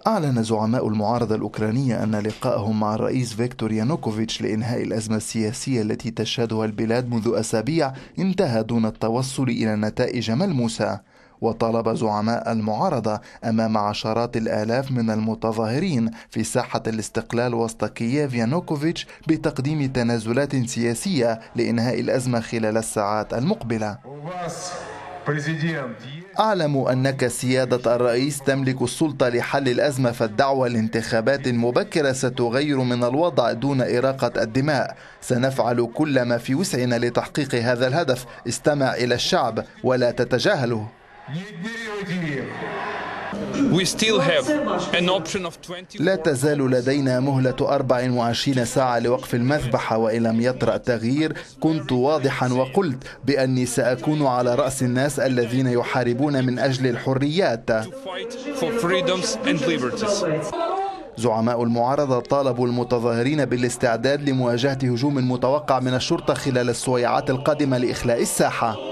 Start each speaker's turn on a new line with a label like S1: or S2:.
S1: أعلن زعماء المعارضة الأوكرانية أن لقاءهم مع الرئيس فيكتور يانوكوفيتش لإنهاء الأزمة السياسية التي تشهدها البلاد منذ أسابيع انتهى دون التوصل إلى نتائج ملموسة. وطالب زعماء المعارضة أمام عشرات الآلاف من المتظاهرين في ساحة الاستقلال وسط كييف يانوكوفيتش بتقديم تنازلات سياسية لإنهاء الأزمة خلال الساعات المقبلة. أعلم أنك سيادة الرئيس تملك السلطة لحل الأزمة، فالدعوة لانتخابات مبكرة ستغير من الوضع دون إراقة الدماء. سنفعل كل ما في وسعنا لتحقيق هذا الهدف. استمع إلى الشعب ولا تتجاهله. لا تزال لدينا مهلة 24 ساعة لوقف المذبحة، وإن لم يطرأ تغيير كنت واضحا وقلت بأني سأكون على رأس الناس الذين يحاربون من أجل الحريات. زعماء المعارضة طالبوا المتظاهرين بالاستعداد لمواجهة هجوم متوقع من الشرطة خلال السويعات القادمة لإخلاء الساحة.